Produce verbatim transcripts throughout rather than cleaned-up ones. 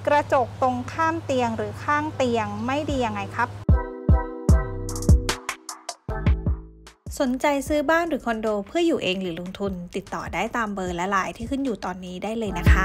กระจกตรงข้ามเตียงหรือข้างเตียงไม่ดียังไงครับสนใจซื้อบ้านหรือคอนโดเพื่ออยู่เองหรือลงทุนติดต่อได้ตามเบอร์และไลน์ที่ขึ้นอยู่ตอนนี้ได้เลยนะคะ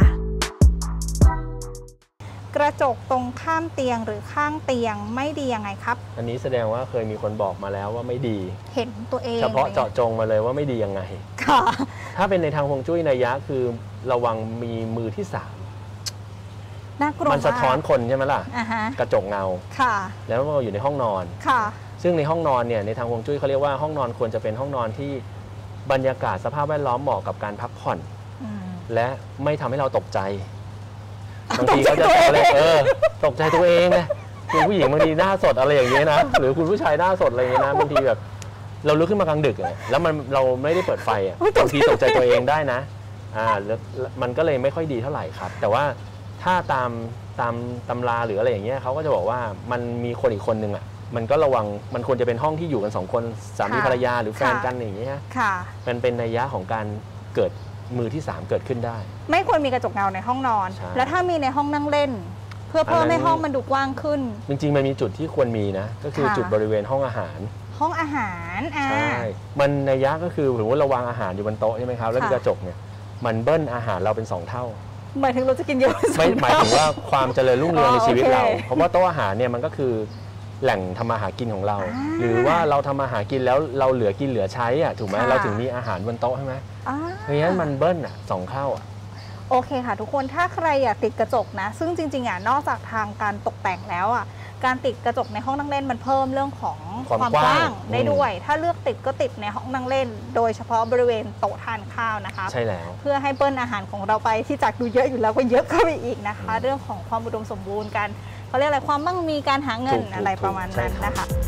กระจกตรงข้ามเตียงหรือข้างเตียงไม่ดียังไงครับอันนี้แสดงว่าเคยมีคนบอกมาแล้วว่าไม่ดีเห็นตัวเองเฉพาะเจาะจงมาเลยว่าไม่ดียังไงค่ะถ้าเป็นในทางฮวงจุ้ยนัยยะคือระวังมีมือที่สามน่ากลัวมันสะท้อนคนใช่ไหมล่ะ uh-huh. กระจกเงาค่ะแล้วเราอยู่ในห้องนอนค่ะซึ่งในห้องนอนเนี่ยในทางฮวงจุ้ยเขาเรียกว่าห้องนอนควรจะเป็นห้องนอนที่บรรยากาศสภาพแวดล้อมเหมาะกับการพักผ่อนและไม่ทำให้เราตกใจบางทีเขาจะอะไรเออตกใจตัวเองไงคุณผู้หญิงบางทีหน้าสดอะไรอย่างเงี้ยนะหรือคุณผู้ชายหน้าสดอะไรอย่างเงี้ยนะบางทีแบบเราลุกขึ้นมากลางดึกแล้วมันเราไม่ได้เปิดไฟอ่ะบางทีตกใจตัวเองได้นะอ่าแล้วมันก็เลยไม่ค่อยดีเท่าไหร่ครับแต่ว่าถ้าตามตามตำราหรืออะไรอย่างเงี้ยเขาก็จะบอกว่ามันมีคนอีกคนนึงอ่ะมันก็ระวังมันควรจะเป็นห้องที่อยู่กันสองคนสามีภรรยาหรือแฟนกันอย่างเงี้ยค่ะมันเป็นนัยยะของการเกิดมือที่สามเกิดขึ้นได้ไม่ควรมีกระจกเงาในห้องนอนแล้วถ้ามีในห้องนั่งเล่นเพื่อเพิ่มให้ห้องมันดูกว้างขึ้นจริงๆมันมีจุดที่ควรมีนะก็คือจุดบริเวณห้องอาหารห้องอาหารใช่มันนัยยะก็คือถือว่าเราวางอาหารอยู่บนโต๊ะใช่ไหมครับแล้วมีกระจกเนี่ยมันเบิ้ลอาหารเราเป็นสองเท่าหมายถึงเราจะกินเยอะไม่หมายถึงว่าความเจริญรุ่งเรืองในชีวิตเราเพราะว่าโต๊ะอาหารเนี่ยมันก็คือแหล่งทำมาหากินของเราหรือว่าเราทำมาหากินแล้วเราเหลือกินเหลือใช้อ่ะถูกไหมเราถึงมีอาหารบนโต๊ะใช่ไหมเพราะงั้นมันเบิ้ลอ่ะสองเท่าอ่ะโอเคค่ะทุกคนถ้าใครอยากติดกระจกนะซึ่งจริงๆอ่ะนอกจากทางการตกแต่งแล้วอ่ะการติดกระจกในห้องนั่งเล่นมันเพิ่มเรื่องของความกว้างได้ด้วยถ้าเลือกติดก็ติดในห้องนั่งเล่นโดยเฉพาะบริเวณโต๊ะทานข้าวนะคะใช่แล้วเพื่อให้เบิ้ลอาหารของเราไปที่จากดูเยอะอยู่แล้วก็เยอะเข้าไปอีกนะคะเรื่องของความอุดมสมบูรณ์กันเขาเรียกอะไรความมั่งมีการหาเงินอะไรประมาณนั้นนะคะ